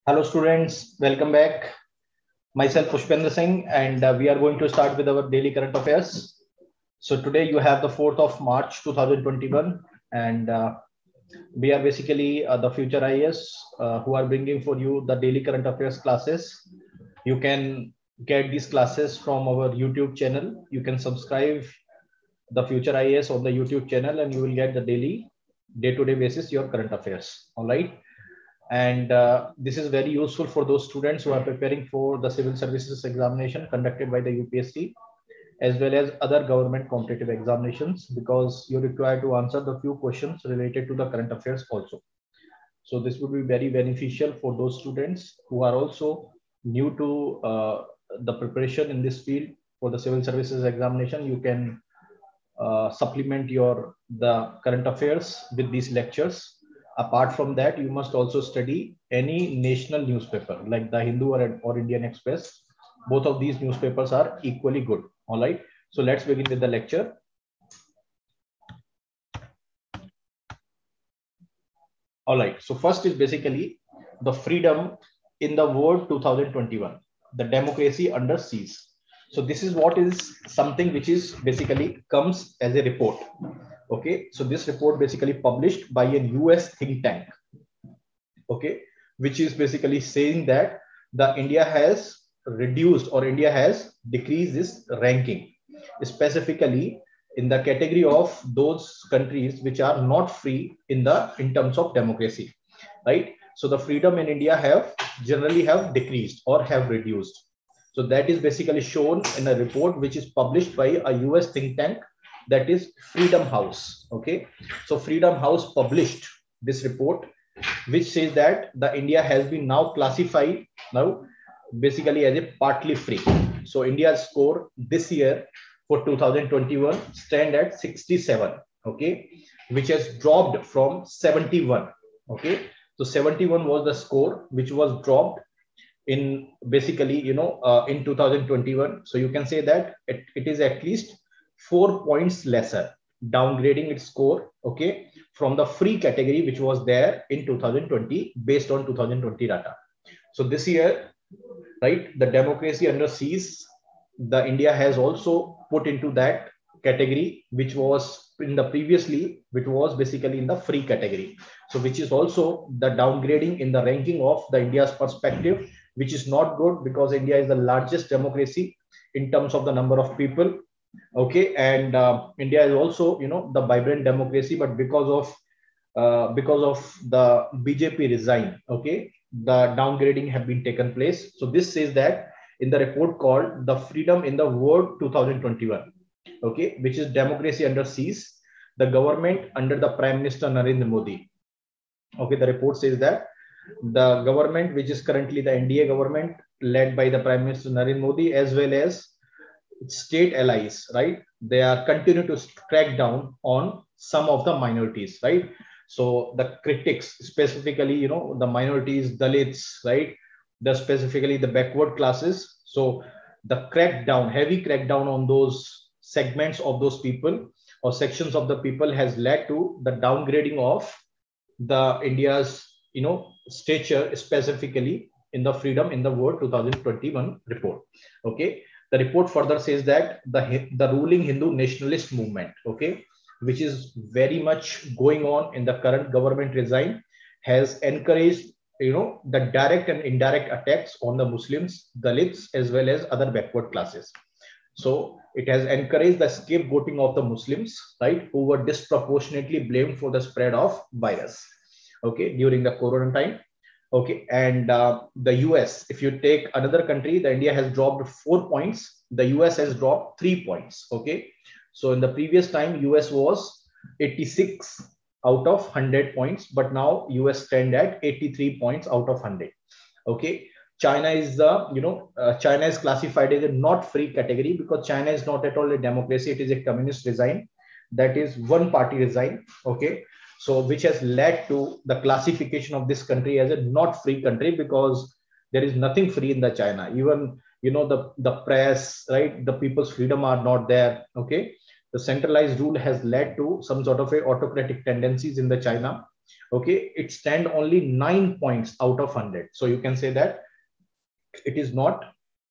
Hello students, welcome back. Myself Pushpendra Singh and we are going to start with our daily current affairs. So today you have the 4th of March 2021 and we are basically the future IAS who are bringing for you the daily current affairs classes. You can get these classes from our YouTube channel. You can subscribe the future IAS on the YouTube channel and you will get the daily day-to-day basis your current affairs. All right. And this is very useful for those students who are preparing for the civil services examination conducted by the UPSC as well as other government competitive examinations, because you're required to answer the few questions related to the current affairs also. So this would be very beneficial for those students who are also new to the preparation in this field for the civil services examination. You can supplement the current affairs with these lectures. Apart from that, you must also study any national newspaper like the Hindu or Indian Express. Both of these newspapers are equally good. All right. So let's begin with the lecture. All right. So first is basically the freedom in the world 2021, the democracy under siege. So this is what is something which is basically comes as a report. Okay, so this report basically published by a US think tank, okay, which is basically saying that the India has reduced or India has decreased its ranking, specifically in the category of those countries which are not free in terms of democracy, right? So the freedom in India have generally have decreased or have reduced. So that is basically shown in a report which is published by a US think tank, that is Freedom House. Okay, so Freedom House published this report which says that the India has been now classified now basically as a partly free. So India's score this year for 2021 stand at 67, okay, which has dropped from 71. Okay, so 71 was the score which was dropped in basically in 2021. So you can say that it is at least 4 points lesser, downgrading its score, okay, from the free category which was there in 2020 based on 2020 data. So this year, right, the democracy under siege, the India has also put into that category which was in the previously, which was basically in the free category. So which is also the downgrading in the ranking of the India's perspective, which is not good because India is the largest democracy in terms of the number of people. Okay, and India is also the vibrant democracy, but because of the BJP resign, okay, the downgrading have been taken place. So this says that in the report called the Freedom in the World 2021, okay, which is democracy under siege, the government under the Prime Minister Narendra Modi. Okay, the report says that the government, which is currently the NDA government led by the Prime Minister Narendra Modi, as well as state allies, right, they are continue to crack down on some of the minorities, right? So the critics, specifically the minorities, Dalits, right, the specifically the backward classes. So the crackdown, heavy crackdown on those segments of those people or sections of the people has led to the downgrading of the India's stature, specifically in the Freedom in the World 2021 report. Okay, the report further says that the ruling Hindu nationalist movement, okay, which is very much going on in the current government regime, has encouraged the direct and indirect attacks on the Muslims, Dalits, as well as other backward classes. So it has encouraged the scapegoating of the Muslims, right, who were disproportionately blamed for the spread of virus, okay, during the corona time. Okay, and the US, if you take another country, the India has dropped 4 points, the US has dropped 3 points. Okay, so in the previous time US was 86 out of 100 points, but now US stand at 83 points out of 100. Okay, China is China is classified as a not free category because China is not at all a democracy, it is a communist regime, that is one party regime. Okay, so which has led to the classification of this country as a not free country, because there is nothing free in the China. Even the press, right, the people's freedom are not there. Okay, the centralized rule has led to some sort of a autocratic tendencies in the China. okay, it stand only 9 points out of 100. So you can say that it is not,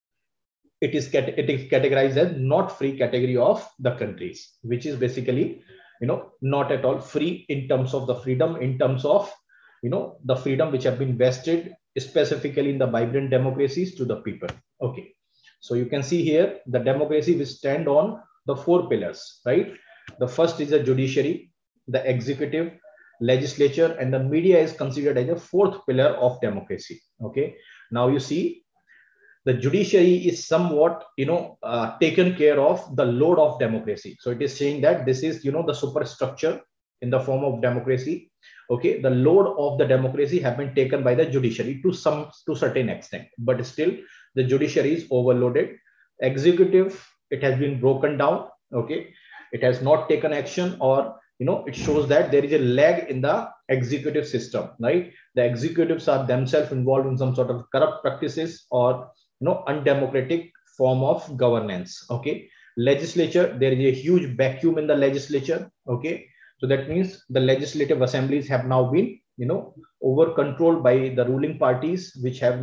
it is categorized as not free category of the countries, which is basically, not at all free in terms of the freedom, in terms of, the freedom which have been vested specifically in the vibrant democracies to the people. Okay. So you can see here the democracy will stand on the 4 pillars, right? The first is the judiciary, the executive, legislature, and the media is considered as a 4th pillar of democracy. Okay. Now you see the judiciary is somewhat, taken care of the load of democracy. So it is saying that this is, the superstructure in the form of democracy. Okay. The load of the democracy have been taken by the judiciary to certain extent, but still the judiciary is overloaded. Executive, it has been broken down. Okay. It has not taken action, or, it shows that there is a lag in the executive system, right? The executives are themselves involved in some sort of corrupt practices or, undemocratic form of governance. Okay. Legislature, there is a huge vacuum in the legislature. Okay. So that means the legislative assemblies have now been, over controlled by the ruling parties, which have,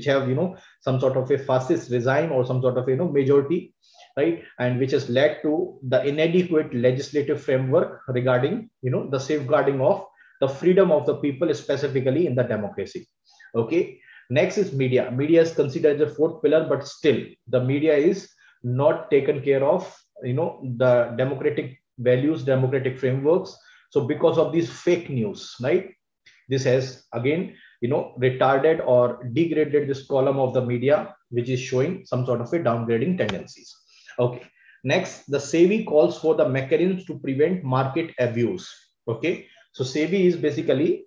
some sort of a fascist regime or some sort of, majority, right? And which has led to the inadequate legislative framework regarding, the safeguarding of the freedom of the people, specifically in the democracy. Okay. Next is media. Media is considered as a 4th pillar, but still the media is not taken care of, the democratic values, democratic frameworks. So because of these fake news, right, this has again, retarded or degraded this column of the media, which is showing some sort of a downgrading tendencies. Okay. Next, the SEBI calls for the mechanisms to prevent market abuse. Okay. So SEBI is basically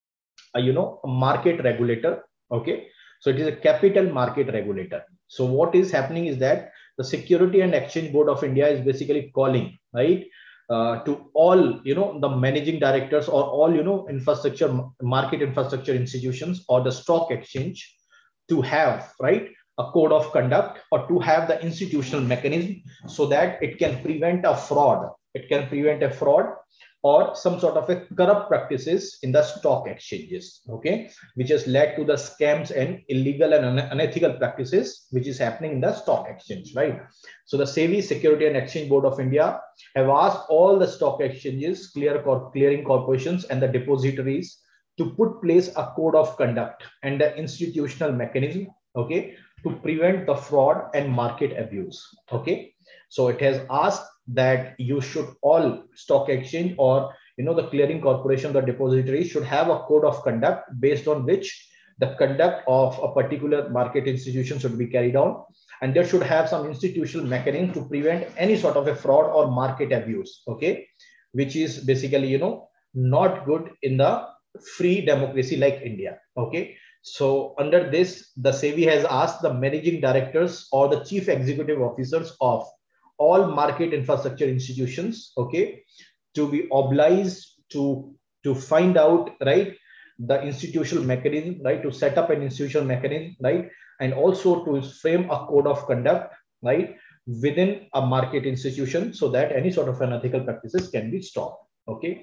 a market regulator. Okay. So it is a capital market regulator. So what is happening is that the Security and Exchange Board of India is basically calling, right, to all, the managing directors or all, market infrastructure institutions or the stock exchange to have, right, a code of conduct, or to have the institutional mechanism, so that it can prevent a fraud. It can prevent a fraud or some sort of a corrupt practices in the stock exchanges. Okay. Which has led to the scams and illegal and unethical practices which is happening in the stock exchange, right? So the SEBI, Security and Exchange Board of India, have asked all the stock exchanges, clearing corporations, and the depositories to put place a code of conduct and the institutional mechanism, okay, to prevent the fraud and market abuse. Okay. So it has asked that you should, all stock exchange or, the clearing corporation, the depository should have a code of conduct based on which the conduct of a particular market institution should be carried on. And there should have some institutional mechanism to prevent any sort of a fraud or market abuse. Okay. Which is basically, not good in the free democracy like India. Okay. So under this, the SEBI has asked the managing directors or the chief executive officers of all market infrastructure institutions, okay, to be obliged to find out, right, the institutional mechanism, right, to set up an institutional mechanism, right, and also to frame a code of conduct, right, within a market institution, so that any sort of unethical practices can be stopped. Okay.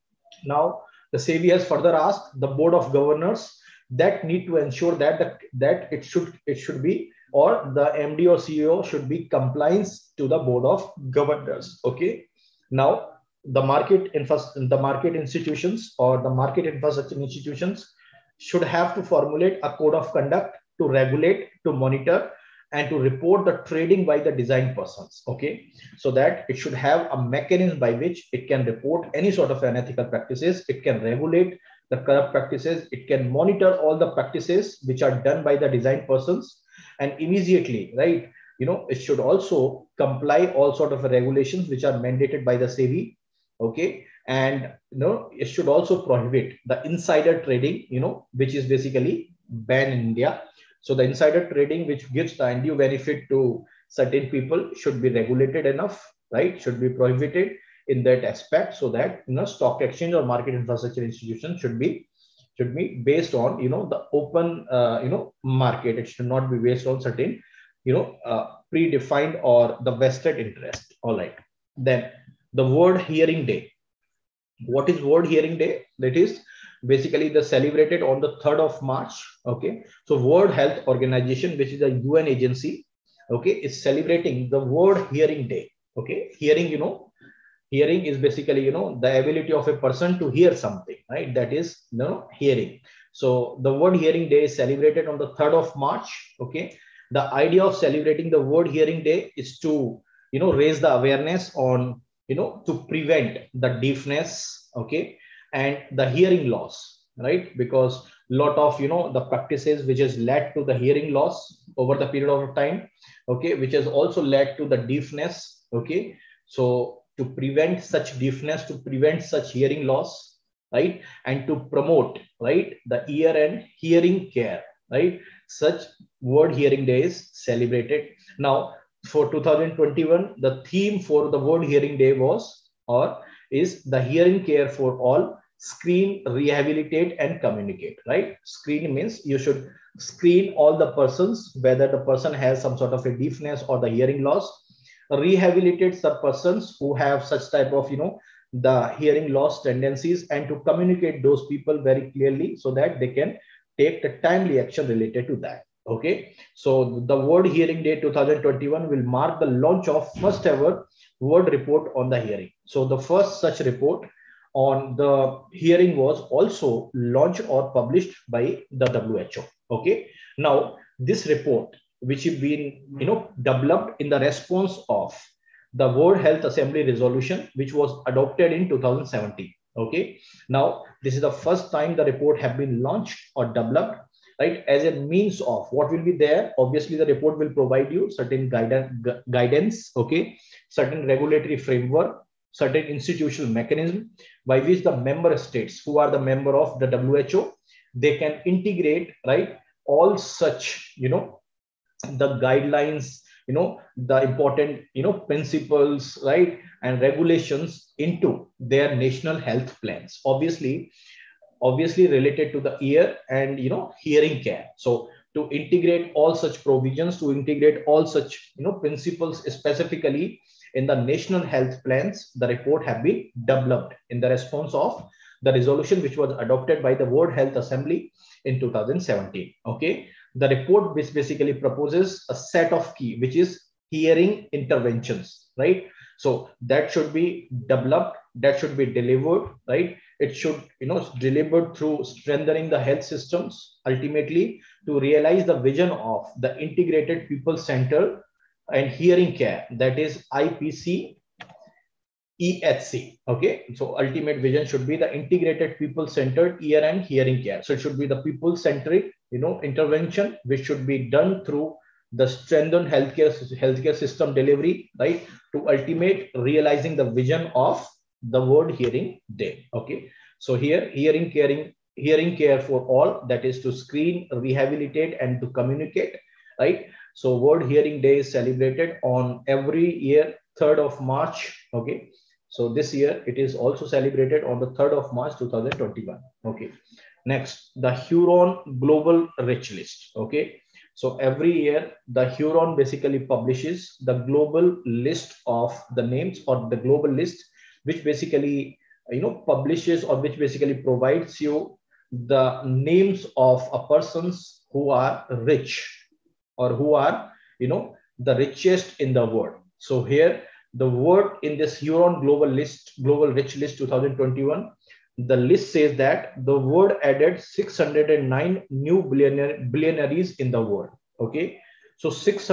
Now the SEBI has further asked the board of governors that need to ensure that it should be, or the MD or CEO should be compliance to the board of governors. Okay. Now the market institutions or the market infrastructure institutions should have to formulate a code of conduct to regulate, to monitor, and to report the trading by the design persons. Okay. So that it should have a mechanism by which it can report any sort of unethical practices. It can regulate the corrupt practices. It can monitor all the practices which are done by the design persons, and immediately, right, it should also comply all sort of regulations which are mandated by the SEBI. Okay. And it should also prohibit the insider trading, which is basically banned in India. So the insider trading, which gives the undue benefit to certain people, should be regulated enough, right? Should be prohibited in that aspect, so that stock exchange or market infrastructure institution should be based on the open market. It should not be based on certain predefined or the vested interest. All right. Then the World Hearing Day. What is World Hearing Day? That is basically the celebrated on the 3rd of March. Okay, so World Health Organization, which is a UN agency, okay, is celebrating the World Hearing Day. Okay, hearing, hearing is basically, the ability of a person to hear something, right? That is, hearing. So the World Hearing Day is celebrated on the 3rd of March. Okay, the idea of celebrating the World Hearing Day is to, raise the awareness on, to prevent the deafness, okay, and the hearing loss, right? Because a lot of, the practices which has led to the hearing loss over the period of time, okay, which has also led to the deafness, okay. So to prevent such deafness, to prevent such hearing loss, right, and to promote, right, the ear and hearing care, right, such World Hearing Day is celebrated. Now for 2021, the theme for the World Hearing Day was, or is, the hearing care for all, screen, rehabilitate and communicate, right? Screen means you should screen all the persons, whether the person has some sort of a deafness or the hearing loss. Rehabilitate the persons who have such type of, the hearing loss tendencies, and to communicate those people very clearly so that they can take the timely action related to that. Okay, so the World Hearing Day 2021 will mark the launch of first ever World Report on the Hearing. So the first such report on the hearing was also launched or published by the WHO. Okay, now this report, which has been, developed in the response of the World Health Assembly resolution, which was adopted in 2017. Okay, now this is the first time the report have been launched or developed, right, as a means of what will be there. Obviously the report will provide you certain guidance, okay, certain regulatory framework, certain institutional mechanism by which the member states who are the member of the WHO, they can integrate, right, all such, the guidelines, the important, principles, right, and regulations into their national health plans, obviously related to the ear and, hearing care. So to integrate all such provisions, to integrate all such, principles specifically in the national health plans, the report have been developed in the response of the resolution which was adopted by the World Health Assembly in 2017. Okay, the report which basically proposes a set of key, which is hearing interventions, right? So that should be developed, that should be delivered, right? It should, delivered through strengthening the health systems, ultimately to realize the vision of the integrated people centered and hearing care, that is IPC EHC. Okay, so ultimate vision should be the integrated people centered ear and hearing care. So it should be the people centric, intervention, which should be done through the strengthened healthcare system delivery, right, to ultimate realizing the vision of the World Hearing Day. Okay, so here hearing care for all, that is to screen, rehabilitate and to communicate, right? So World Hearing Day is celebrated on every year 3rd of March. Okay, so this year it is also celebrated on the 3rd of March 2021. Okay, next, the Huron Global Rich List. Okay, so every year the Huron basically publishes the global list of the names, or the global list which basically, publishes, or which basically provides you the names of a persons who are rich, or who are, the richest in the world. So here the word in this Huron Global Rich List 2021, the list says that the world added 609 new billionaires in the world. Okay, so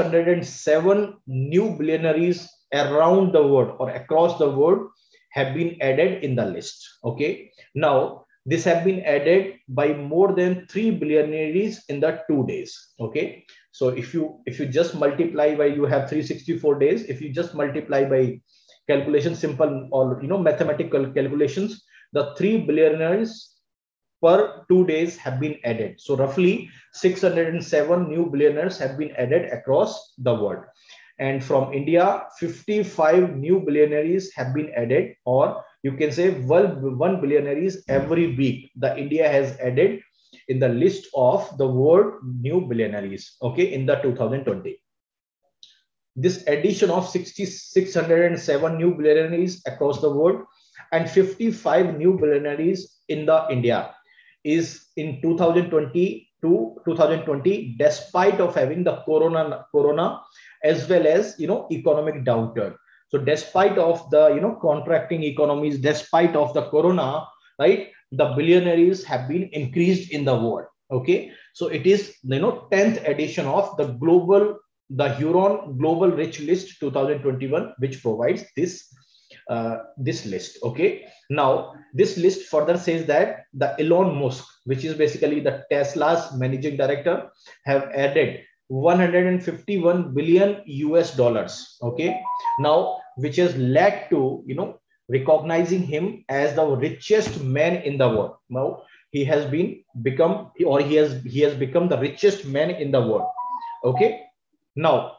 607 new billionaires around the world or across the world have been added in the list. Okay, now this have been added by more than 3 billionaires in the 2 days. Okay, so if you just multiply by, you have 364 days, if you just multiply by calculation, simple, or mathematical calculations, the 3 billionaires per 2 days have been added. So roughly 607 new billionaires have been added across the world. And from India, 55 new billionaires have been added, or you can say 1 billionaires every week the India has added in the list of the world new billionaires. Okay, in the 2020. This addition of 607 new billionaires across the world and 55 new billionaires in the India is in 2020 to 2020, despite of having the corona as well as economic downturn. So despite of the contracting economies, despite of the corona, right, the billionaires have been increased in the world. Okay, so it is 10th edition of the Huron Global Rich List 2021, which provides this list. Okay, now this list further says that the Elon Musk, which is basically the Tesla's managing director, have added 151 billion US dollars. Okay, now which has led to recognizing him as the richest man in the world. Now he has become the richest man in the world. Okay, now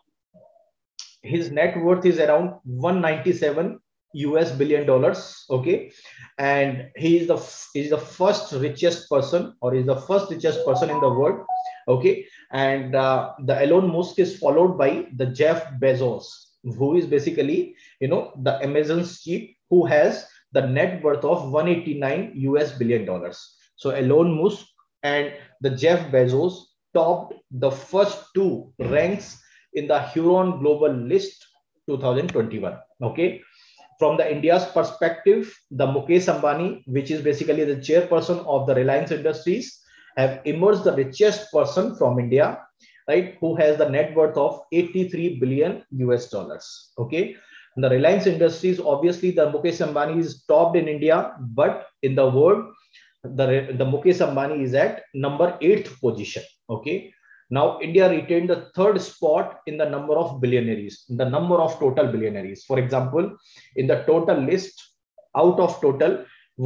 his net worth is around 197 US billion dollars. Okay, and he is the first richest person, or is the first richest person in the world. Okay, and the Elon Musk is followed by the Jeff Bezos, who is basically the Amazon's chief, who has the net worth of 189 US billion dollars. So Elon Musk and the Jeff Bezos topped the first two ranks in the Huron Global List 2021. Okay, from the India's perspective, the Mukesh Ambani, which is basically the chairperson of the Reliance Industries, have emerged the richest person from India, right, who has the net worth of 83 billion US dollars. Okay, and the Reliance Industries, obviously the Mukesh Ambani is topped in India, but in the world, the Mukesh Ambani is at number 8th position. Okay, now India retained the third spot in the number of billionaires, the number of total billionaires. For example, in the total list, out of total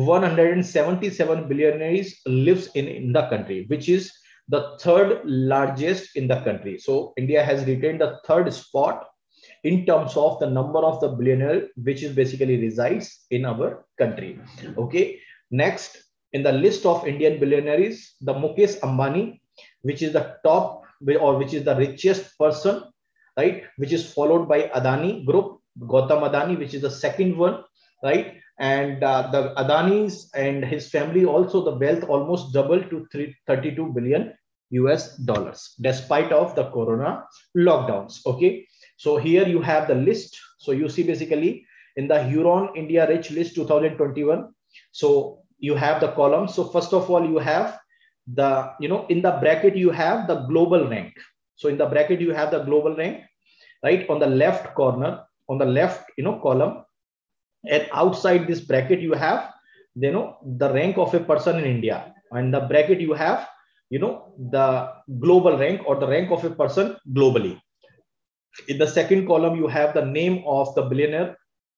177 billionaires lives in the country, which is the third largest in the country. So India has retained the third spot in terms of the number of the billionaire, which is basically resides in our country. Okay, next in the list of Indian billionaires, the Mukesh Ambani, which is the top, or which is the richest person, right, which is followed by Adani Group, Gautam Adani, which is the second one, right, and the Adanis and his family also, the wealth almost doubled to 32 billion US dollars despite of the corona lockdowns. Okay, so here you have the list. So you see basically in the Huron India Rich List 2021, so you have the columns. So first of all, you have the in the bracket you have the global rank. So in the bracket you have the global rank, right, on the left corner, on the left column, and outside this bracket you have the rank of a person in India, and the bracket you have the global rank, or the rank of a person globally. In the second column you have the name of the billionaire.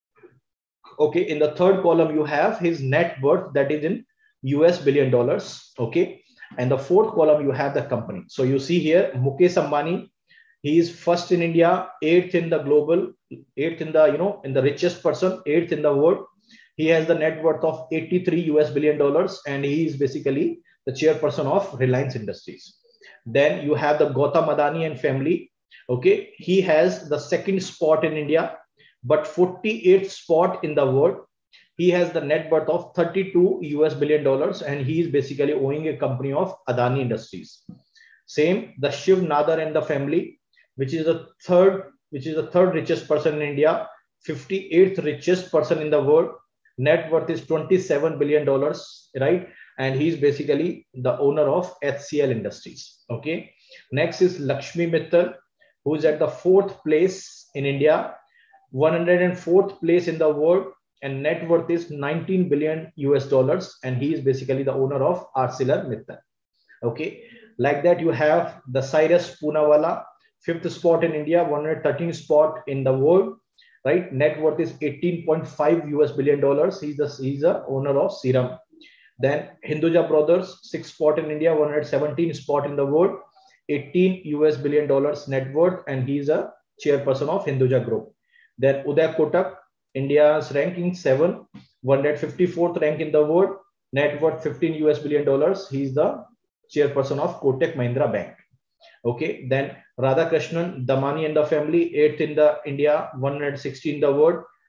Okay, in the third column you have his net worth, that is in US billion dollars. Okay, and the fourth column you have the company. So you see here Mukesh Ambani, he is first in India, 8th in the global, 8th in the in the richest person, 8th in the world. He has the net worth of 83 US billion dollars, and he is basically the chairperson of Reliance Industries. Then you have the Gautam Adani and family. Okay, he has the second spot in India, but 48th spot in the world. He has the net worth of 32 US billion dollars, and he is basically owning a company of Adani Industries. Same, the Shiv Nadar and the family, which is the third richest person in India, 58th richest person in the world. Net worth is 27 billion dollars, right? And he's basically the owner of HCL Industries. Okay. Next is Lakshmi Mittal, who is at the 4th place in India, 104th place in the world, and net worth is 19 billion US dollars, and he is basically the owner of ArcelorMittal. Okay, like that you have the Cyrus Poonawalla, 5th spot in India, 113th spot in the world, right? Net worth is 18.5 US billion dollars. He's the owner of Serum. Then Hinduja Brothers, 6th spot in India, 117th spot in the world, 18 US billion dollars net worth, and he's a chairperson of Hinduja Group. Then Uday Kotak, India's ranking 7, 154th rank in the world, net worth 15 US billion dollars. He's the chairperson of Kotak Mahindra Bank. Okay, then Radhakrishnan Damani and the family, 8th in the India, 116 in the world,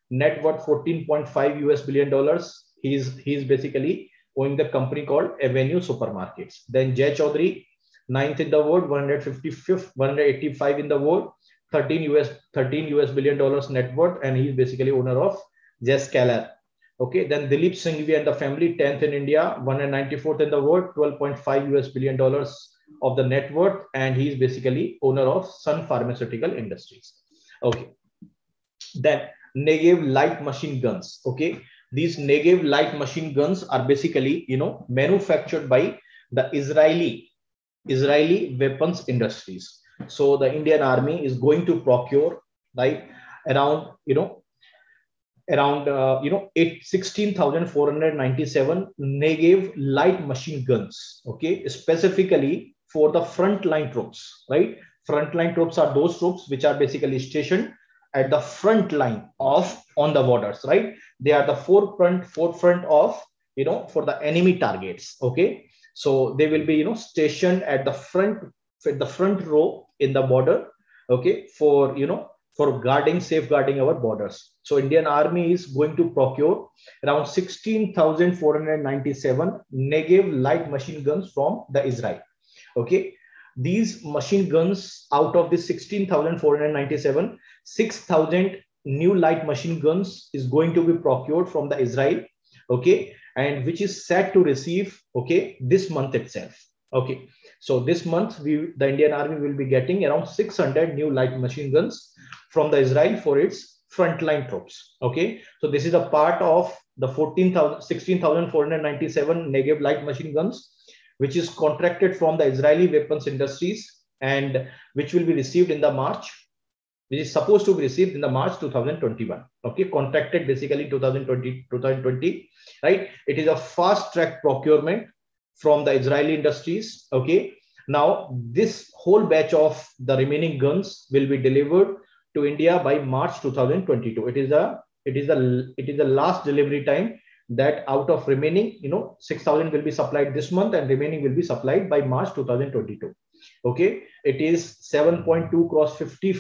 net worth $14.5 billion. He's basically owning the company called Avenue Supermarkets. Then Jay Chaudhary, ninth in the world, 155th, 185 in the world, 13 US billion dollars net worth, and he's basically owner of Zscaler. Okay, then Dilip Singhvi and the family, 10th in India, 194th in the world, 12.5 billion dollars of the net worth, and he's basically owner of Sun Pharmaceutical Industries. Okay, then Negev light machine guns. Okay, these Negev light machine guns are basically, manufactured by the Israeli weapons industries. So the Indian Army is going to procure, right, around 16,497 Negev light machine guns. Okay, specifically for the frontline troops, right? Frontline troops are those troops which are basically stationed at the front line of on the borders, right? They are the forefront of, for the enemy targets. Okay, so they will be, stationed at the front row in the border. Okay, for safeguarding our borders. So Indian Army is going to procure around 16,497 Negev light machine guns from the Israel. Okay, these machine guns, out of the 16,497, 6,000 new light machine guns is going to be procured from the Israel. Okay, and which is set to receive, okay, this month itself. Okay, so this month the Indian Army will be getting around 600 new light machine guns from the Israel for its frontline troops. Okay, so this is a part of the 16,497 Negev light machine guns, which is contracted from the Israeli weapons industries, and which will be received in the March, which is supposed to be received in the March 2021. Okay, contracted basically 2020, right? It is a fast track procurement from the Israeli industries. Okay, now this whole batch of the remaining guns will be delivered to India by March 2022. It is the last delivery time, that out of remaining, 6,000 will be supplied this month, and remaining will be supplied by March 2022. Okay, it is 7.2 cross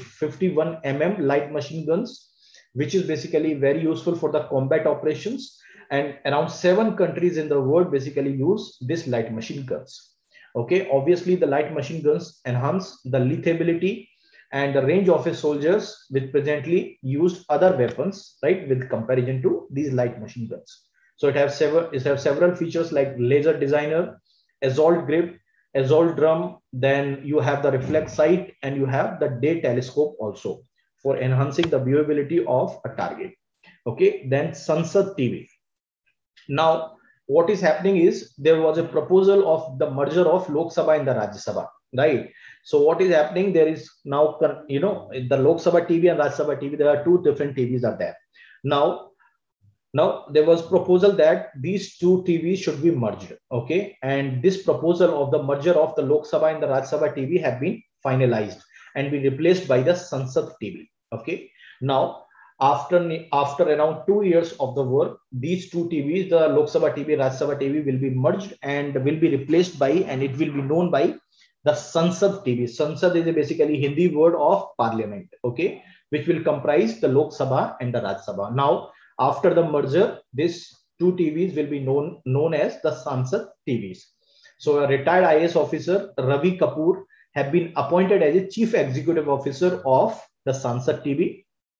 51 mm light machine guns, which is basically very useful for the combat operations, and around 7 countries in the world basically use this light machine guns. Okay, obviously the light machine guns enhance the lethality and the range of his soldiers with presently used other weapons, right, with comparison to these light machine guns. So it has several features like laser designer, assault grip, assault drum, then you have the reflex sight, and you have the day telescope also for enhancing the viewability of a target. Okay, then Sansad TV. Now, what is happening is there was a proposal of the merger of Lok Sabha and the Rajya Sabha, right? So what is happening? There is now, the Lok Sabha TV and Rajya Sabha TV, there are 2 different TVs are there. Now there was proposal that these 2 TVs should be merged. Okay, and this proposal of the merger of the Lok Sabha and the Rajya Sabha TV have been finalized and be replaced by the Sansad TV. Okay, now after around 2 years of the work, these 2 TVs, the Lok Sabha TV, Rajya Sabha TV, will be merged and will be replaced by, and it will be known by the Sansad TV. Sansad is basically Hindi word of parliament. Okay, which will comprise the Lok Sabha and the Rajya Sabha. Now, after the merger, these 2 TVs will be known as the Sansad TVs. So a retired IAS officer, Ravi Kapoor, have been appointed as a chief executive officer of the Sansad TV.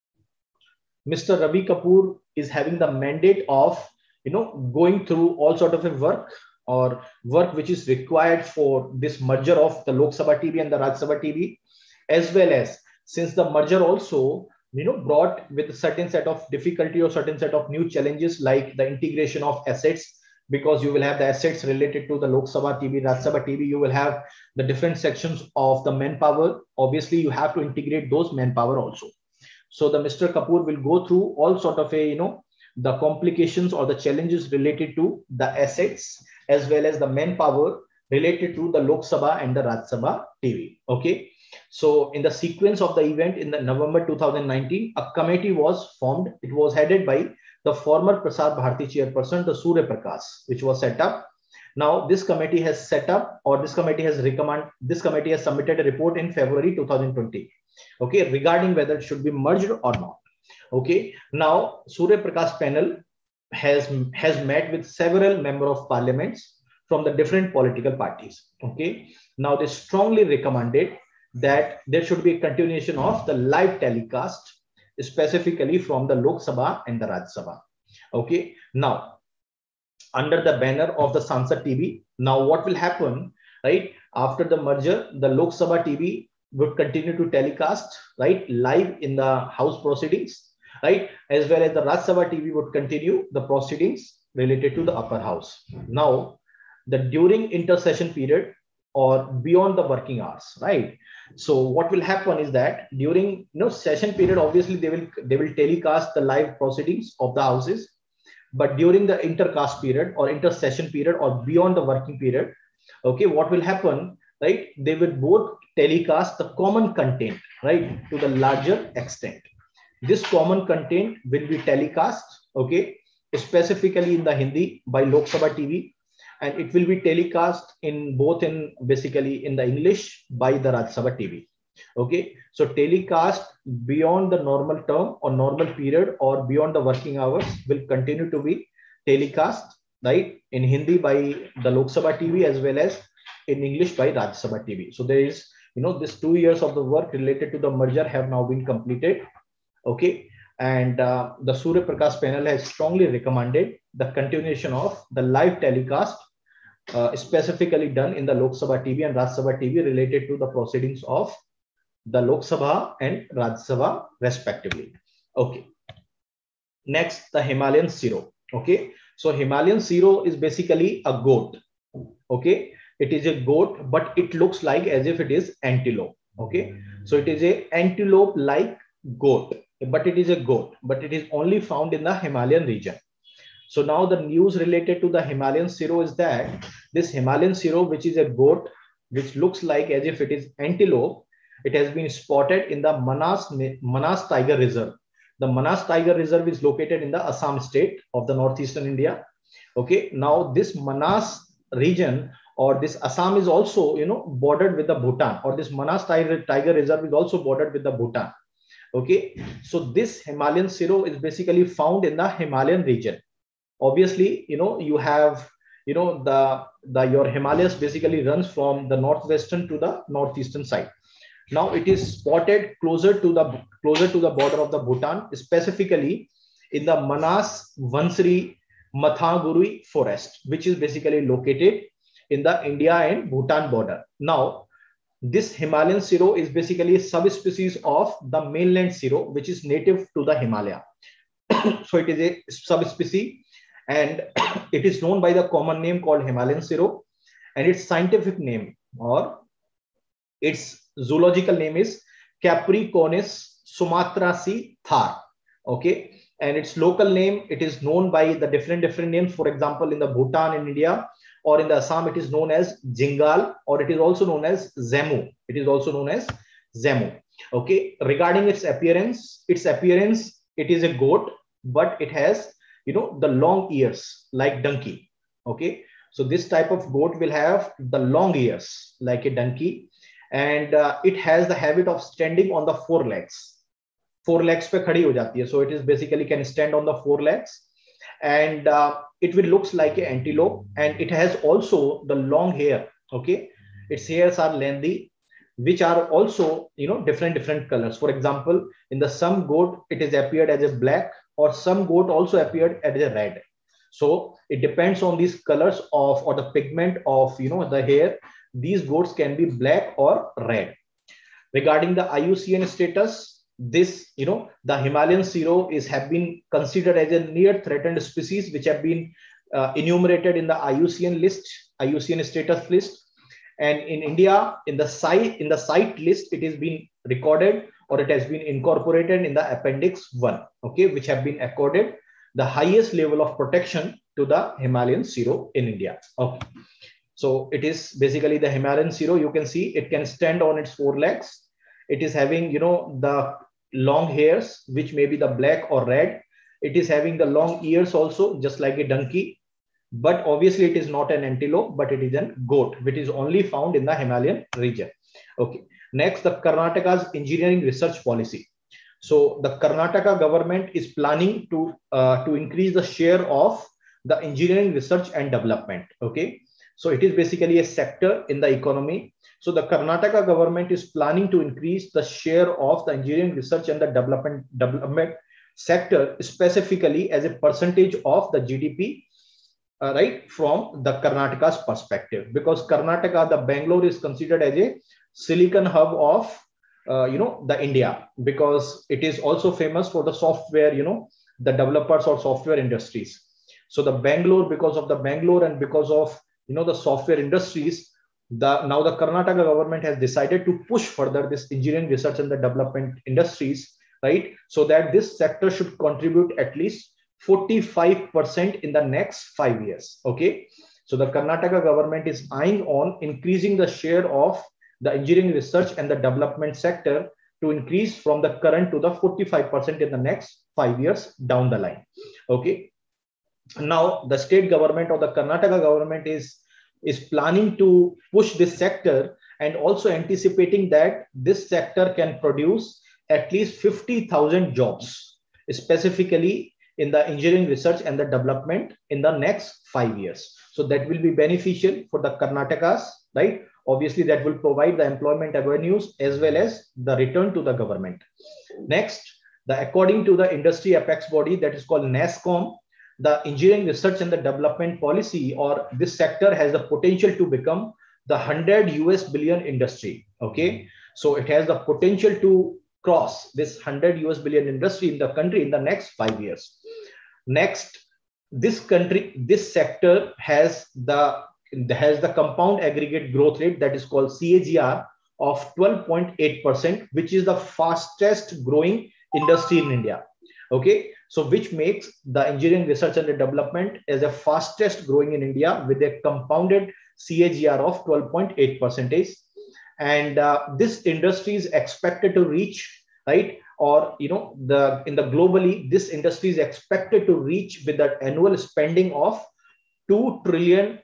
Mr. Ravi Kapoor is having the mandate of, going through all sort of a work which is required for this merger of the Lok Sabha TV and the Rajya Sabha TV, as well as, since the merger also brought with a certain set of difficulty or certain set of new challenges, like the integration of assets, because you will have the assets related to the Lok Sabha TV, Rajya Sabha TV, you will have the different sections of the manpower. Obviously, you have to integrate those manpower also. So the Mr. Kapoor will go through all sort of the complications or the challenges related to the assets, as well as the manpower related to the Lok Sabha and the Rajya Sabha TV. Okay. So in the sequence of the event in the November 2019, a committee was formed. It was headed by the former Prasar Bharati chairperson, the Surya Prakash, which was set up. Now this committee has submitted a report in February 2020. Okay, regarding whether it should be merged or not. Okay. Now, Surya Prakash panel has met with several member of parliaments from the different political parties. Okay. Now, they strongly recommended that there should be a continuation of the live telecast, specifically from the Lok Sabha and the Rajya Sabha. Okay. Now, under the banner of the Sansad TV, now what will happen, right? After the merger, the Lok Sabha TV would continue to telecast, right, live in the House proceedings, right, as well as the Rajya Sabha TV would continue the proceedings related to the upper house. Now, the during intersession period or beyond the working hours, right? So what will happen is that during session period, obviously they will telecast the live proceedings of the houses, but during the intercast period or intersession period or beyond the working period, okay, what will happen, right? They will both telecast the common content, right, to the larger extent. This common content will be telecast, okay, specifically in the Hindi by Lok Sabha TV, and it will be telecast in both in basically in the English by the Rajya Sabha TV. Okay, so telecast beyond the normal term or normal period or beyond the working hours will continue to be telecast, right, in Hindi by the Lok Sabha TV as well as in English by Rajya Sabha TV. So there is, this 2 years of the work related to the merger have now been completed. Okay, and the Surya Prakash panel has strongly recommended the continuation of the live telecast, specifically done in the Lok Sabha TV and Rajya Sabha TV related to the proceedings of the Lok Sabha and Rajya Sabha respectively. Okay. Next, the Himalayan Siro. Okay. So Himalayan Siro is basically a goat. Okay. It is a goat, but it looks like as if it is antelope. Okay. So it is a antelope-like goat, but it is a goat, but it is only found in the Himalayan region. So now the news related to the Himalayan Siro is that this Himalayan Siro, which is a goat, which looks like as if it is antelope, it has been spotted in the Manas Tiger Reserve. The Manas Tiger Reserve is located in the Assam state of the northeastern India. Okay, now this Manas region or this Assam is also, bordered with the Bhutan, or this Manas Tiger Reserve is also bordered with the Bhutan. Okay, so this Himalayan Siro is basically found in the Himalayan region. Obviously, you have, your Himalayas basically runs from the northwestern to the northeastern side. Now it is spotted closer to the border of the Bhutan, specifically in the Manas Vansri Mathaguri forest, which is basically located in the India and Bhutan border. Now, this Himalayan Siro is basically a subspecies of the mainland Siro, which is native to the Himalaya. So it is a subspecies, and it is known by the common name called Himalayan Siro, and its scientific name or its zoological name is Capricornus sumatracea thar. Okay, and its local name, it is known by the different names. For example, in the Bhutan in India or in the Assam, it is known as Jingal, or it is also known as Zemu. It is also known as Zemu. Okay, regarding its appearance, it is a goat, but it has, the long ears like donkey. Okay, so this type of goat will have the long ears like a donkey, and it has the habit of standing on the four legs पे खड़ी हो जाती है. So it is basically can stand on the four legs, and it will looks like an antelope, and it has also the long hair. Okay, its hairs are lengthy, which are also, different colors. For example, in the some goat it is appeared as a black, or some goat also appeared as a red. So it depends on these colors of or the pigment of the hair. These goats can be black or red. Regarding the IUCN status, this the Himalayan Siro have been considered as a near threatened species, which have been enumerated in the IUCN status list. And in India, in the site list, it has been recorded, or it has been incorporated in the Appendix 1, okay, which have been accorded the highest level of protection to the Himalayan Siro in India. Okay. So it is basically the Himalayan Siro. You can see it can stand on its four legs. It is having, the long hairs, which may be the black or red. It is having the long ears also, just like a donkey. But obviously it is not an antelope, but it is a goat, which is only found in the Himalayan region. Okay. Next, the Karnataka's engineering research policy. So the Karnataka government is planning to increase the share of the engineering research and development. Okay, so it is basically a sector in the economy. So the Karnataka government is planning to increase the share of the engineering research and the development sector, specifically as a percentage of the GDP, right, from the Karnataka's perspective, because Karnataka, the Bangalore is considered as a silicon hub of the India, because it is also famous for the software, the developers or software industries. So the Bangalore, because of the Bangalore and because of the software industries, now the Karnataka government has decided to push further this engineering research and the development industries, right, so that this sector should contribute at least 45% in the next 5 years. Okay, so the Karnataka government is eyeing on increasing the share of the engineering research and the development sector to increase from the current to the 45% in the next 5 years down the line. Okay, now the state government or the Karnataka government is planning to push this sector, and also anticipating that this sector can produce at least 50,000 jobs, specifically in the engineering research and the development in the next 5 years. So that will be beneficial for the Karnatakas, right? Obviously, that will provide the employment avenues as well as the return to the government. Next, according to the industry apex body that is called NASSCOM, the engineering research and the development policy, or this sector, has the potential to become the $100 billion industry. Okay, so it has the potential to cross this $100 billion industry in the country in the next 5 years. Next, this sector has the compound aggregate growth rate that is called CAGR of 12.8%, which is the fastest growing industry in India. Okay, so which makes the engineering research and the development as the fastest growing in India with a compounded CAGR of 12.8%. And this industry is expected to reach, right, or in the globally, this industry is expected to reach with an annual spending of $2 trillion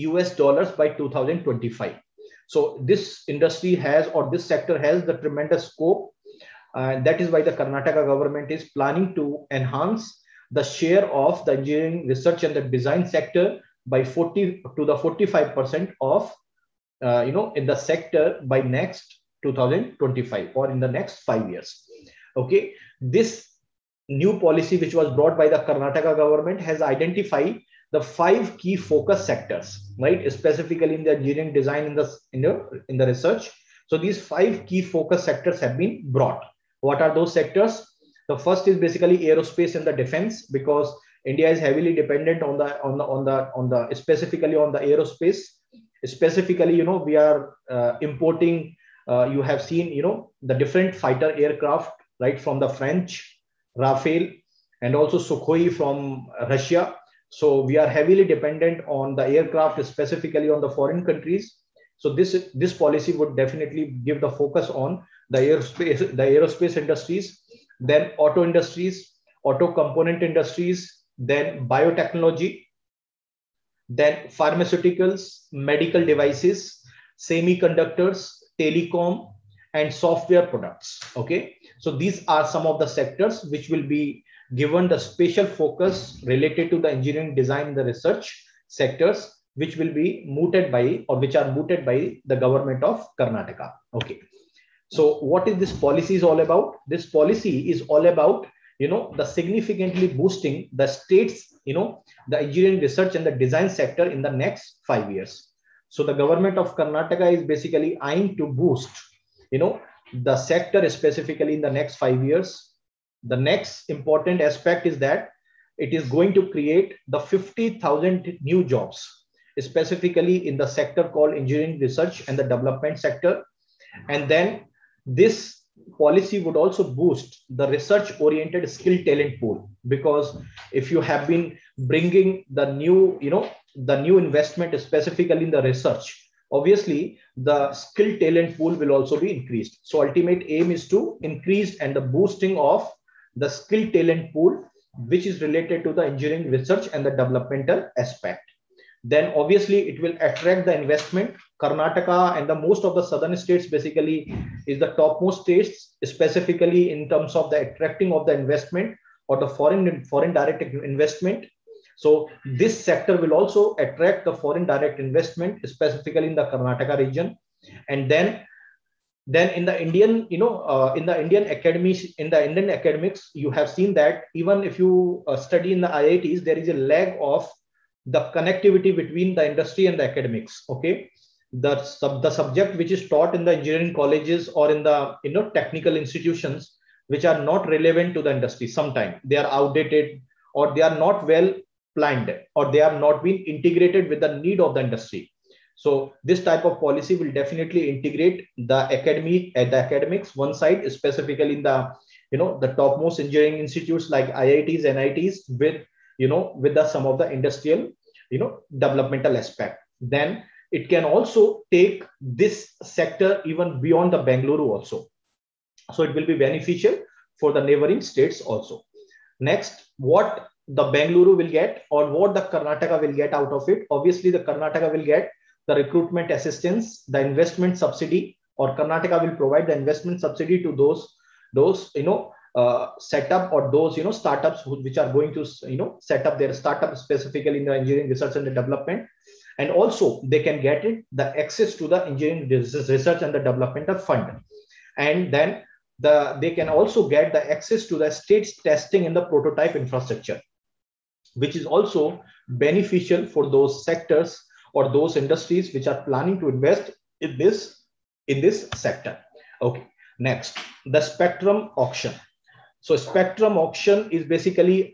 by 2025. So this industry has, or this sector has, the tremendous scope. That is why the Karnataka government is planning to enhance the share of the engineering research and the design sector by 40 to the 45% of in the sector by next 2025, or in the next 5 years. Okay, this new policy which was brought by the Karnataka government has identified the 5 key focus sectors, right, specifically in the engineering design in the research. So these 5 key focus sectors have been brought. What are those sectors? The first is basically aerospace and the defense, because India is heavily dependent on the specifically on the aerospace. Specifically, we are importing. You have seen, the different fighter aircraft, right, from the French, Rafale, and also Sukhoi from Russia. So we are heavily dependent on the aircraft, specifically on the foreign countries. So this policy would definitely give the focus on the aerospace industries, then auto industries, auto component industries, then biotechnology, then pharmaceuticals, medical devices, semiconductors, telecom, and software products. Okay, so these are some of the sectors which will be given the special focus related to the engineering design, the research sectors, which will be mooted by, or which are mooted by, the government of Karnataka. Okay, so what is this policy is all about? This policy is all about the significantly boosting the state's the engineering research and the design sector in the next 5 years. So the government of Karnataka is basically eyeing to boost the sector specifically in the next 5 years. The next important aspect is that it is going to create the 50,000 new jobs, specifically in the sector called engineering research and the development sector. And then this policy would also boost the research oriented skill talent pool, because if you have been bringing the new investment specifically in the research, obviously the skill talent pool will also be increased. So ultimate aim is to increase and the boosting of the skill talent pool, which is related to the engineering research and the developmental aspect. Then obviously it will attract the investment Karnataka and the most of the southern states basically is the topmost states, specifically in terms of the attracting of the investment or the foreign direct investment. So this sector will also attract the foreign direct investment, specifically in the Karnataka region. And then in the Indian, in the Indian academies, in the Indian academics, you have seen that even if you study in the IITs, there is a lag of the connectivity between the industry and the academics. Okay, the subject which is taught in the engineering colleges or in the technical institutions, which are not relevant to the industry, sometimes they are outdated or they are not well planned or they are not being integrated with the need of the industry. So this type of policy will definitely integrate the academics one side, specifically in the the topmost engineering institutes like IITs, NITs, with with the some of the industrial developmental aspect. Then it can also take this sector even beyond the Bengaluru also. So it will be beneficial for the neighboring states also. Next, what the Bengaluru will get or what the Karnataka will get out of it? Obviously, the Karnataka will get the recruitment assistance, the investment subsidy, or Karnataka will provide the investment subsidy to those setup or those startups which are going to set up their startup specifically in the engineering research and the development. And also they can get it the access to the engineering research and the developmental fund. And then they can also get the access to the state's testing in the prototype infrastructure, which is also beneficial for those sectors or those industries which are planning to invest in this sector. Okay, next, the spectrum auction. So spectrum auction is basically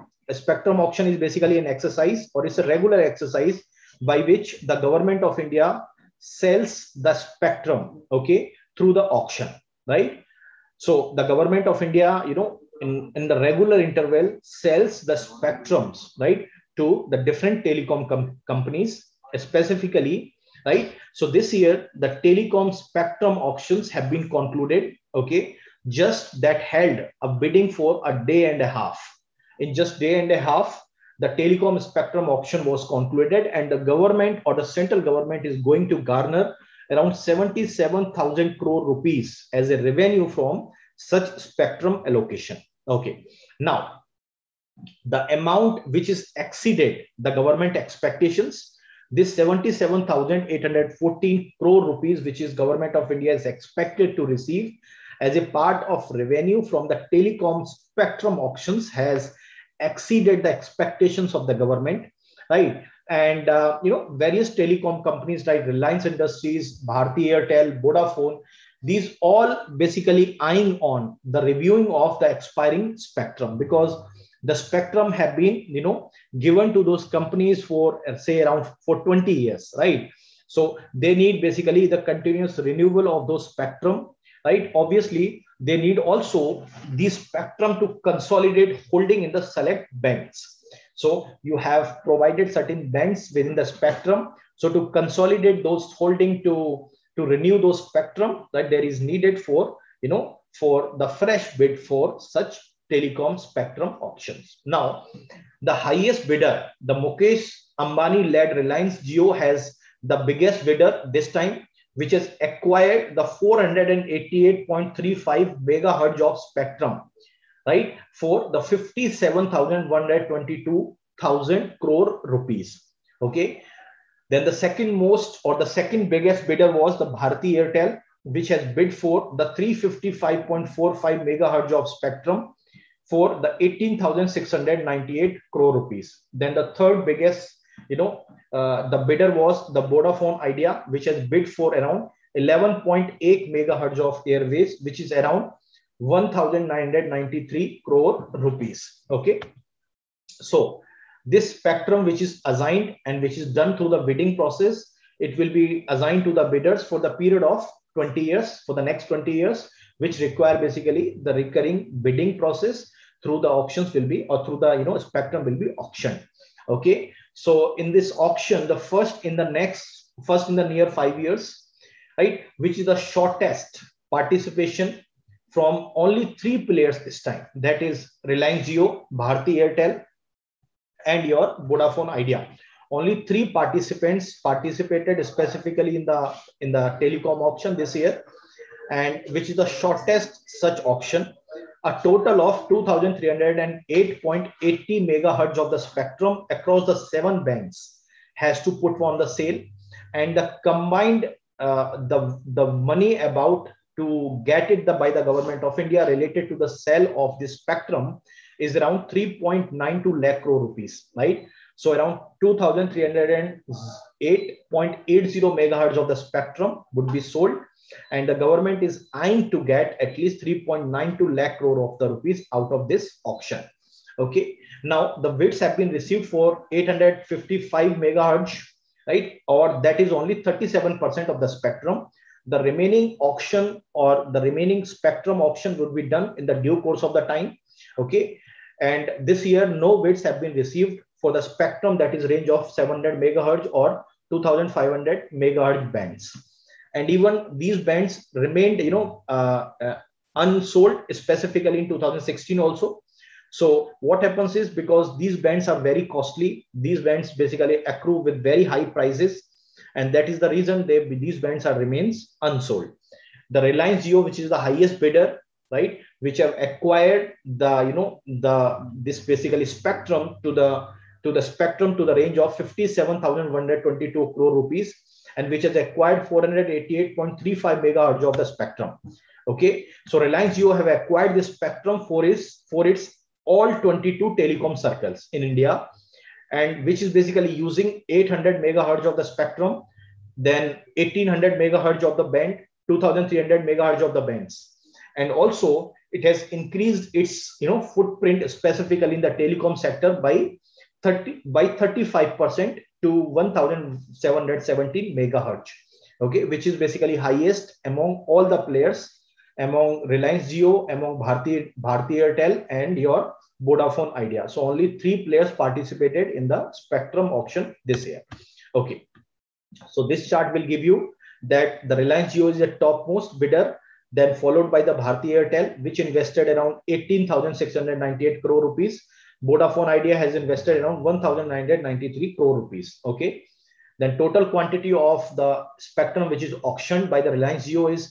an exercise, or it's a regular exercise by which the government of India sells the spectrum, okay, through the auction, right? So the government of India, in the regular interval sells the spectrums, right, to the different telecom companies specifically, right? So this year the telecom spectrum auctions have been concluded, okay, just that held a bidding for a day and a half. In just day and a half, the telecom spectrum auction was concluded, and the government or the central government is going to garner around 77,000 crore rupees as a revenue from such spectrum allocation. Okay, now the amount which is exceeded the government expectations, this 77,814 crore rupees, which is government of India is expected to receive as a part of revenue from the telecom spectrum auctions, has exceeded the expectations of the government, right? And various telecom companies like Reliance Industries, Bharti Airtel, Vodafone, these all basically eyeing on the reviewing of the expiring spectrum, because the spectrum have been given to those companies for say around for 20 years, right? So they need basically the continuous renewal of those spectrum, right? Obviously they need also the spectrum to consolidate holding in the select bands. So you have provided certain bands within the spectrum, so to consolidate those holding to renew those spectrum, that there is needed for for the fresh bid for such telecom spectrum auctions. Now the highest bidder, the Mukesh Ambani led Reliance Jio, has the biggest bidder this time, which has acquired the 488.35 megahertz of spectrum, right, for the 57,122,000 crore rupees. Okay, then the second most or the second biggest bidder was the Bharti Airtel, which has bid for the 355.45 megahertz of spectrum for the 18,698 crore rupees. Then the third biggest, the bidder was the Vodafone Idea, which has bid for around 11.8 megahertz of airwaves, which is around 1,993 crore rupees. Okay, so this spectrum which is assigned and which is done through the bidding process, it will be assigned to the bidders for the period of 20 years, for the next 20 years, which require basically the recurring bidding process through the auctions will be, or through the spectrum will be auctioned. Okay, so in this auction, the first in the near 5 years, right, which is the shortest participation from only 3 players this time, that is Reliance Jio, Bharti Airtel, and your Vodafone Idea. only 3 participants participated specifically in the telecom auction this year, and which is the shortest such auction. A total of 2308.80 megahertz of the spectrum across the 7 bands has to put on the sale, and the combined the money about to get it by the government of India related to the sale of this spectrum is around 3.92 lakh crore rupees, right? So around 2308.80 megahertz of the spectrum would be sold, and the government is eyeing to get at least 3.92 lakh crore of the rupees out of this auction. Okay, now the bids have been received for 855 megahertz, right? Or that is only 37% of the spectrum. The remaining auction or the remaining spectrum auction would be done in the due course of the time. Okay, and this year no bids have been received for the spectrum that is range of 700 megahertz or 2500 megahertz bands, and even these bands remained unsold specifically in 2016 also. So what happens is, because these bands are very costly, these bands basically accrue with very high prices, and that is the reason these bands are remains unsold. The Reliance Jio, which is the highest bidder, right, which have acquired this basically spectrum to the range of 57,122 crore rupees, and which has acquired 488.35 megahertz of the spectrum. Okay, so Reliance Jio have acquired this spectrum for its all 22 telecom circles in India, and which is basically using 800 megahertz of the spectrum, then 1800 megahertz of the band, 2300 megahertz of the bands, and also it has increased its footprint specifically in the telecom sector by 35% to 1717 megahertz. Okay, which is basically highest among all the players, among Reliance Jio, among Bharti Airtel, and your Vodafone Idea. So only 3 players participated in the spectrum auction this year. Okay, so this chart will give you that the Reliance Jio is the topmost bidder, then followed by the Bharti Airtel, which invested around 18,698 crore rupees. Vodafone Idea has invested around 1,993 crore rupees. Okay, then total quantity of the spectrum which is auctioned by the Reliance Jio is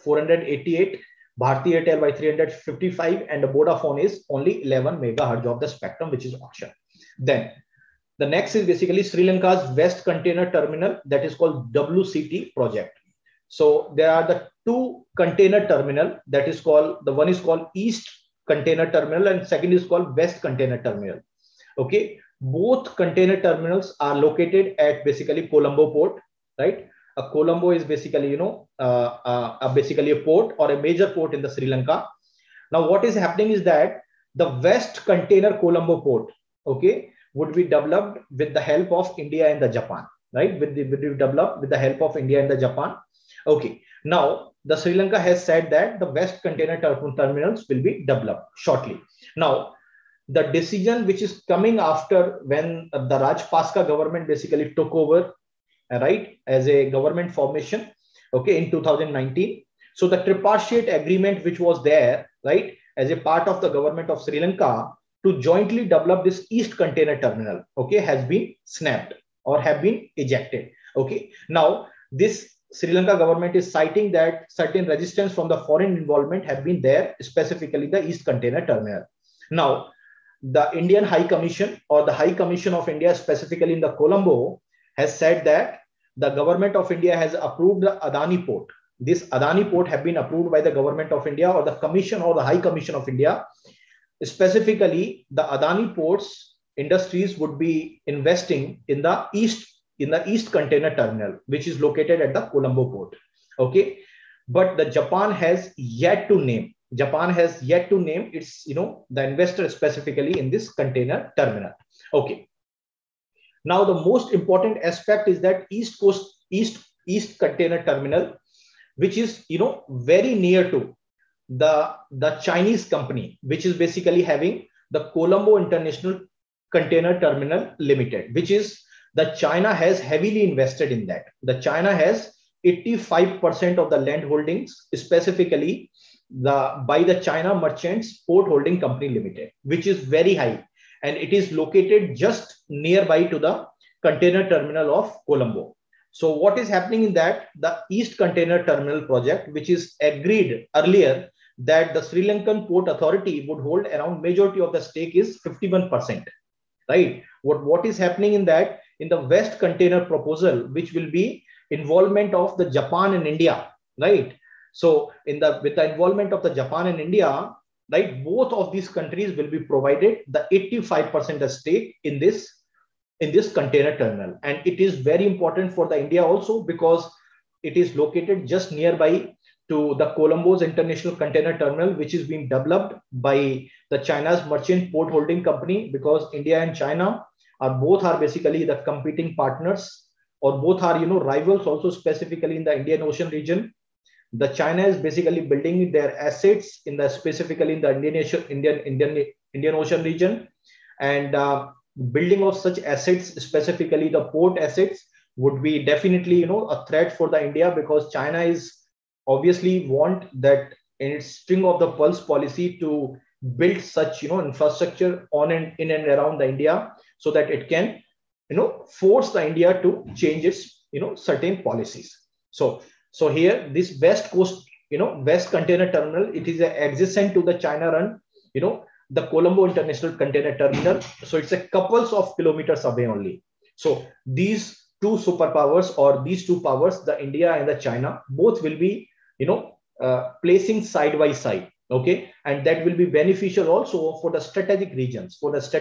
488, Bharti Airtel by 355, and the Vodafone is only 11 megahertz of the spectrum which is auctioned. Then the next is basically Sri Lanka's West Container Terminal, that is called WCT project. So there are the 2 container terminal, that is called, the one is called East Container Terminal and second is called West Container Terminal. Okay, both container terminals are located at basically Colombo port, right? Colombo is basically basically a port or a major port in the Sri Lanka. Now what is happening is that the West Container Colombo port, okay, would be developed with the help of India and the Japan, right? Would be developed with the help of India and the Japan. Okay, now the Sri Lanka has said that the West Container Terminals will be developed shortly. Now the decision which is coming after when the Rajapaksa government basically took over, right, as a government formation, okay, in 2019. So the tripartite agreement which was there, right, as a part of the government of Sri Lanka to jointly develop this East Container Terminal, okay, has been snapped or have been ejected. Okay, now this Sri Lanka government is citing that certain resistance from the foreign involvement have been there, specifically the East Container Terminal. Now the Indian High Commission or the High Commission of India, specifically in the Colombo, has said that the government of India has approved the Adani port. This Adani port have been approved by the government of India or the Commission or the High Commission of India. Specifically, the Adani ports industries would be investing in the East Container Terminal, which is located at the Colombo port. Okay, but the Japan has yet to name its the investor specifically in this container terminal. Okay. Now, the most important aspect is that East Container Terminal, which is very near to the Chinese company, which is basically having the Colombo International Container Terminal Limited, which is the China has heavily invested in that. The China has 85% of the land holdings, specifically by the China Merchants Port Holding Company Limited, which is very high. And it is located just nearby to the container terminal of Colombo. So what is happening in that? The East Container Terminal project, which is agreed earlier that the Sri Lankan Port Authority would hold around majority of the stake is 51%, right? What is happening in that? In the West Container proposal, which will be involvement of the Japan and India, right? So with the involvement of the Japan and India, right, both of these countries will be provided the 85% stake in this container terminal. And it is very important for the India also, because it is located just nearby to the Colombo's International Container Terminal, which is being developed by the China's Merchant Port Holding Company, because India and China are basically the competing partners, or both are rivals also, specifically in the Indian Ocean region. The China is basically building their assets specifically in the Indian Ocean region, and building of such assets, specifically the port assets, would be definitely a threat for the India, because China is obviously want that in its string of the pulse policy to build such infrastructure on and in and around the India, so that it can force the India to change its certain policies. So here this West Coast West Container Terminal, it is adjacent to the China run the Colombo International Container Terminal. So it's a couples of kilometers away only. So these two superpowers, or these two powers, the India and the China, both will be placing side by side. Okay, and that will be beneficial also for the strategic regions.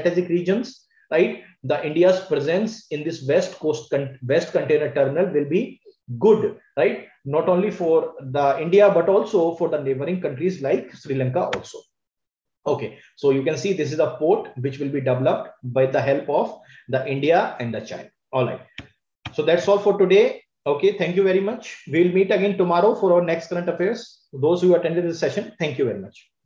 Right, the India's presence in this West Container Terminal will be good, right? Not only for the India, but also for the neighboring countries like Sri Lanka also. Okay, so you can see this is a port which will be developed by the help of the India and the China. All right, so that's all for today. Okay, thank you very much. We'll meet again tomorrow for our next current affairs. Those who attended this session, thank you very much.